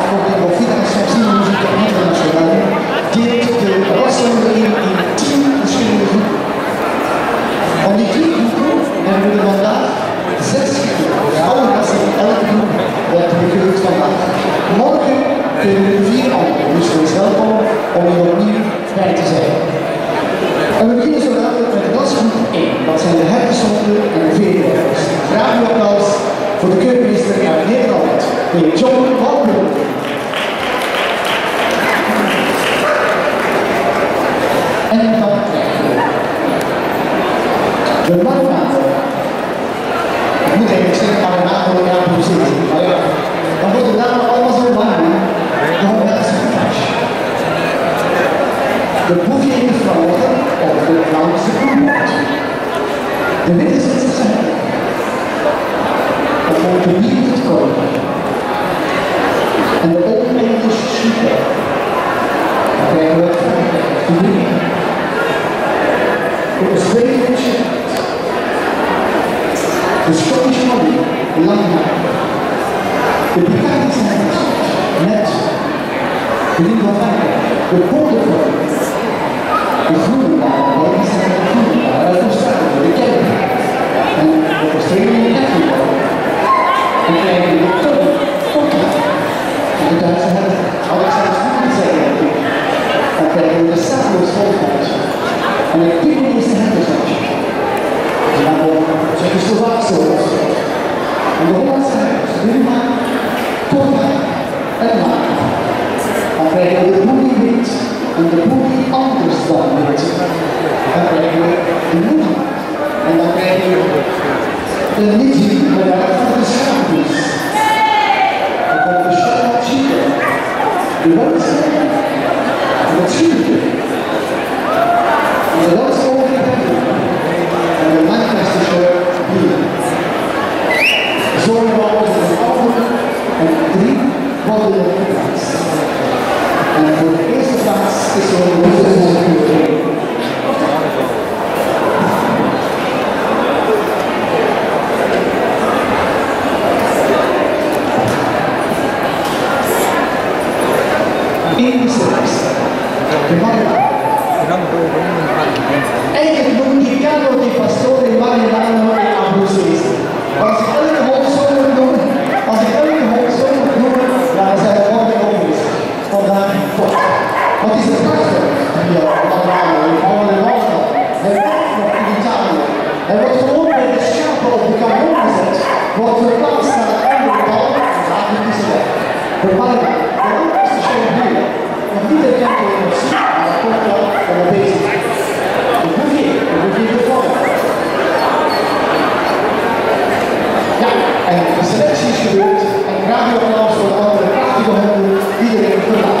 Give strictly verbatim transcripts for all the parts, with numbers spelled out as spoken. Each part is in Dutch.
con le confederazioni musicali internazionali direkt de rassendeling in tien verschillende groepen. Van die tien groepen hebben we er vandaag zes groepen. Vrouwenklassen in elke groep werd gekeurd vandaag. Morgen kunnen we vier anderen, dus wees welkom om hier opnieuw bij te zijn. En we beginnen zo dadelijk met klasgroep één. Dat zijn de herdersonden en de veehouders. Graag uw applaus voor de keurmeester uit Nederland, de heer John Walburg. En dan krijgen we de Marinato. Ik moet even zeggen, Marinato in jouw positie. Maar ja, dan wordt de naam allemaal zo lang. De Hongaarse Flash. De Bouvier in Vrouwen of de Vlaamse Bloemhout. De witte Zwitserse herder. Of de bier het kolen. En de Old English Sheepdog. Dan krijgen we het publiek. De Australian Shepherd. De Scottish Collie, langhaar. De Britannische herders, net. De Ring van Frankrijk, de Border Collie. De groene baan, wat is dat de groene baan? Uit Australië, de Kelly. En de Australian Cattle. Dan krijgen we de Tony, Fokka. En de Duitse herder, Alexander Stuyven zeggen. Dan krijgen we de Samuels Volkhuis. En de Pyreneese herdersatje. En dan de Tsjechoslowaakse hoofdstad. En de Hollandse herders, Wilma, Torga en Laak. Dan krijgen we de Boogie Wit en de Boogie anders dan Wit. Dan krijgen we de Moody. En dan krijgen we de Nidji, maar daarvoor de Schaapjes. Dan komt de Charlotte Chico, de Welsen, en het Schuurtje. En de Welsen overgegeven. En de Lancastershire Bier. Zorgen we over de ouderen en drie worden er geplaatst. En voor de eerste plaats is er een woensdag. In de selectie. De Marilano. Eigenlijk noemen die Carlo di Pastore Marilano e Abruzzese. Als ik elke hond zo moet noemen, als ik elke hond zo moet noemen, dan zijn we gewoon weer ongeveer. Vandaag top. Wat is het prachtig? Ja, Marilano, we houden de water. Hij wordt nog in Italië. Hij wordt gewoon bij de schapen op de kanon gezet. Wordt verplaatst naar de andere kant en gaat niet eens weg. De Marilano, de laatste show hier. Nog niet herkend door de muziek, maar dat komt wel van de bezig. De Bouvier, de Bouvier de Vrouwen. Ja, en de selectie is gebeurd en graag uw applaus voor de andere prachtige honden die erin verlaat.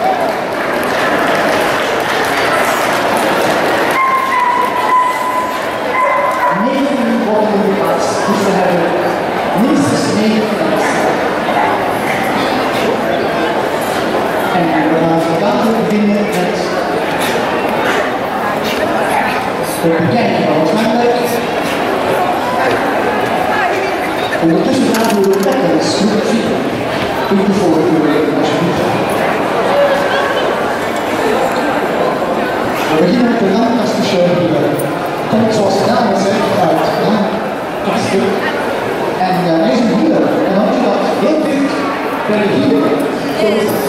Negen worden geplaatst, dus we hebben minstens negen plaatsen. En we gaan vandaag beginnen met de bekijken van het handwerk. Ondertussen gaan we de lekkers groep vier. Ik de voorkeur alsjeblieft. We beginnen met de Lancastershire Bier. Komt zoals de naam zegt uit Lancaster. En uh, hij is een bier. En dan is dat heel dik bij de bier. Zo is het.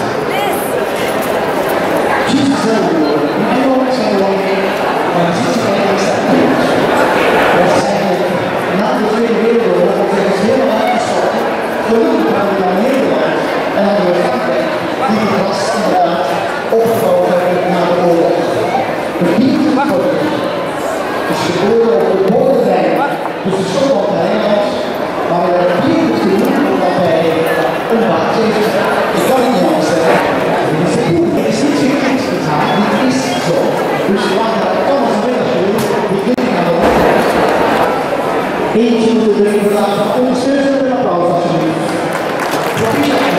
Kies zelf in Engeland zijn er al maar het ziet er eigenlijk staan. Dat is eigenlijk na de Tweede Wereldoorlog of het is helemaal uitgestorten. Gelukkig hadden we dan Nederland en hadden we Frankrijk die het was inderdaad opgebouwd hebben na de oorlog. De Piet is geboren op de Boordewijn, dus de Schotland en Engeland, maar we hebben Piet genoemd omdat hij een baard heeft. Ik kan het niet anders zeggen. Het is niet gekend met haar, dit is zo. Dus we laten dat allemaal vanmiddag doen. Die kunnen naar de opdracht. Eentje moet er inderdaad van ondersteunen met een applaus alsjeblieft. Proficiat.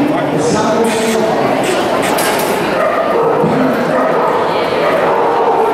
Samen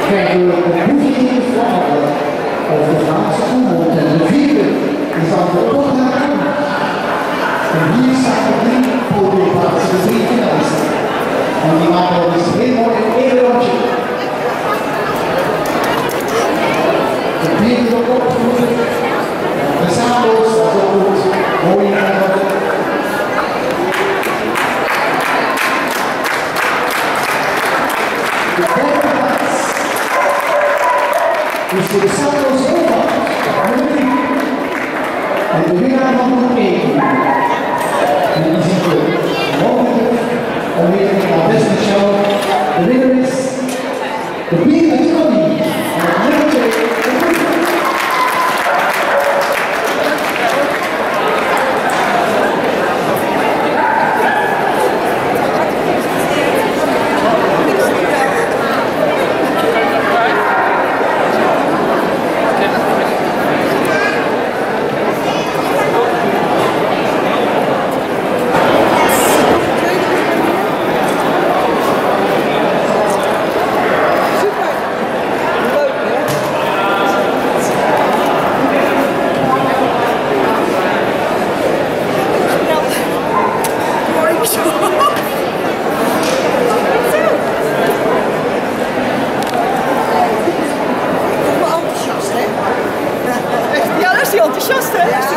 krijgen we de boezeming vlaggen over de Vlaamse aanbod. En de vierde is dan de Tottenham. En hier staan de drie podiumplaatsen, de drie finalisten. En die maken we dus heel mooi in één rondje. De vierde wordt opgevoerd. De Sabo's, dat is ook goed. Mooi in één rondje. De derde plaats is voor de Sabo's Eva, nummer drie. En de winnaar van groep één. En die ziet je mogelijk om weer naar beste show. De winnaar is de Bier uit Connie. En het nummer twee. Enthousiast, hè?